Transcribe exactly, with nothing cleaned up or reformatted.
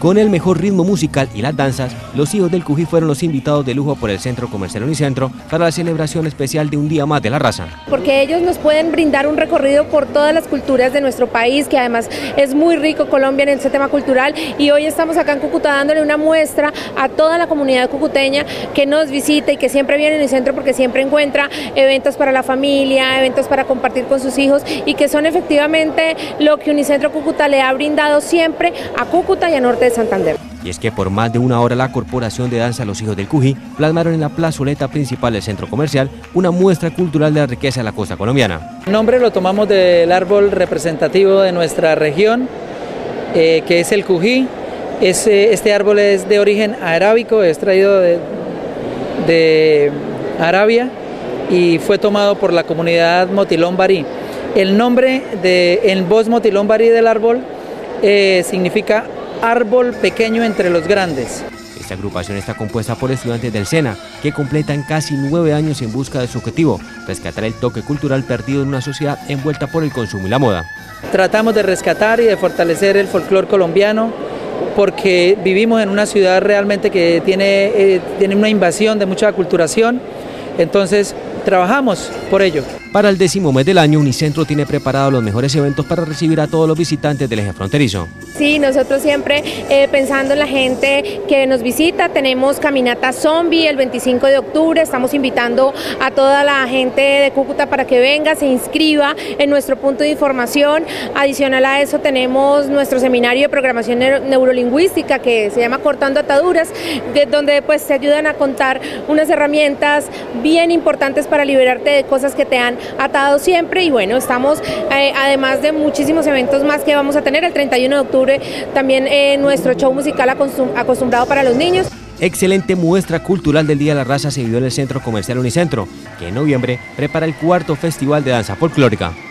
Con el mejor ritmo musical y las danzas, los hijos del Cují fueron los invitados de lujo por el Centro Comercial Unicentro para la celebración especial de un día más de la raza. Porque ellos nos pueden brindar un recorrido por todas las culturas de nuestro país, que además es muy rico Colombia en ese tema cultural, y hoy estamos acá en Cúcuta dándole una muestra a toda la comunidad cucuteña que nos visita y que siempre viene en el centro porque siempre encuentra eventos para la familia, eventos para compartir con sus hijos, y que son efectivamente lo que Unicentro Cúcuta le ha brindado siempre a Cúcuta y a Norte de Santander. Y es que por más de una hora la Corporación de Danza Los Hijos del Cují plasmaron en la plazoleta principal del centro comercial una muestra cultural de la riqueza de la costa colombiana. El nombre lo tomamos del árbol representativo de nuestra región, eh, que es el Cují. Ese, este árbol es de origen arábico, es traído de, de Arabia y fue tomado por la comunidad Motilón Barí. El nombre de, en voz Motilón Barí del árbol eh, significa árbol pequeño entre los grandes. Esta agrupación está compuesta por estudiantes del SENA, que completan casi nueve años en busca de su objetivo, rescatar el toque cultural perdido en una sociedad envuelta por el consumo y la moda. Tratamos de rescatar y de fortalecer el folclore colombiano, porque vivimos en una ciudad realmente que tiene, eh, tiene una invasión de mucha aculturación, entonces trabajamos por ello. Para el décimo mes del año, Unicentro tiene preparados los mejores eventos para recibir a todos los visitantes del eje fronterizo. Sí, nosotros siempre eh, pensando en la gente que nos visita, tenemos caminata zombie el veinticinco de octubre, estamos invitando a toda la gente de Cúcuta para que venga, se inscriba en nuestro punto de información. Adicional a eso tenemos nuestro seminario de programación neurolingüística que se llama Cortando Ataduras, de, donde pues te ayudan a contar unas herramientas bien importantes para liberarte de cosas que te han atado siempre. Y bueno, estamos eh, además de muchísimos eventos más que vamos a tener el treinta y uno de octubre, también eh, nuestro show musical acostumbrado para los niños. Excelente muestra cultural del Día de la Raza se vivió en el Centro Comercial Unicentro, que en noviembre prepara el cuarto Festival de Danza Folclórica.